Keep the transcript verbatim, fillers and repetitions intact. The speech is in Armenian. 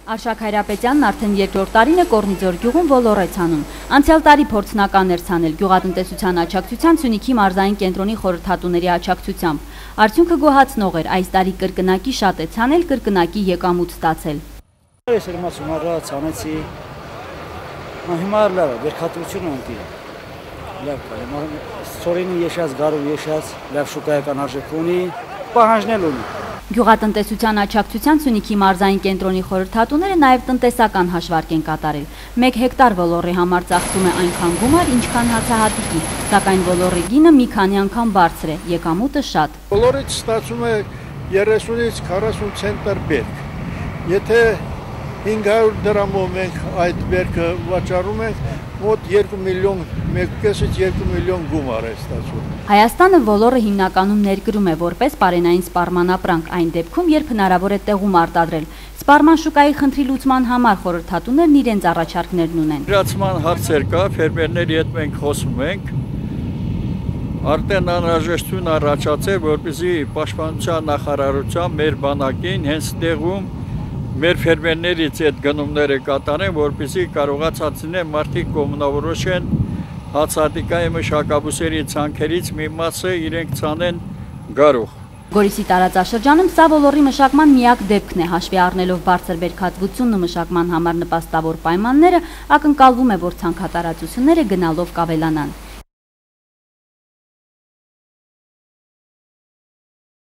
Արշակ Հայրապետյանն արդեն երկրորդ տարին է Կոռնիձոր գյուղում ոլոր է ցանում։ Անցյալ տարի փորձնական էր ցանել գյուղատնտեսության աջակցության Սյունիքի մարզային կենտրոնի խորհրդատուների աջակցությամբ։ Արդյունքը գոհացնող էր, այս տարի կրկնակի շատ է ցանել, կրկնակի եկամուտ ստացել։ Ես ուրեմն առա ցանեցի։ Հիմա լավ է, բերքատվությունը ընկի։ Լավ է, սորինի եշած, գարու եշած, լավ շուկայական արժեք ունի, պահանջնել ունի։ Գյուղատնտեսության աջակցության Սյունիքի մարզային կենտրոնի խորհրդատուները նաև տնտեսական հաշվարկ են կատարել։ Մեկ հեկտար ոլորի համար ծախսում է այնքան գումար, ինչքան հացահատիկի, սակայն ոլորի գինը մի քանի անգամ բարձր է, եկամուտը շատ։ Ոլորից ստացում է երեսունից քառասուն ցենտներ բերք։ Եթե հինգ հարյուր դրամով մենք այդ բերքը վաճառում ենք, մոտ երկու միլիոն, մեկ կեսից երկու միլիոն գումար է ստացվում։ Հայաստանը ոլորը հիմնականում ներկրում է որպես պարենային սպառման ապրանք, այն դեպքում, երբ հնարավոր է տեղում արտադրել։ Սպառման շուկայի խնդրի լուծման համար խորհրդատուներն իրենց առաջարկներն ունեն։ Իրացման հարցեր կա, ֆերմերների հետ մենք խոսում ենք։ Արդեն անհրաժեշտություն առաջացել, որպեսզի պաշտպանության նախարարության մեր բանակին հենց տեղում մեր ֆերմերներից այդ գնումները կատարեն, որպեսզի կարողացածնեն մարդիկ կողմնավորոշեն հացահատիկայի մշակաբույսերի ցանքերից մի մասը իրենք ցանեն գարուղ։ Գորիսի տարածաշրջանում սա ոլորի մշակման միակ դեպքն է, հաշվի առնելով բարձր բերքատվությունն ու մշակման համար նպաստավոր պայմանները, ակնկալվում է, որ ցանքատարածությունները գնալով կավելանան։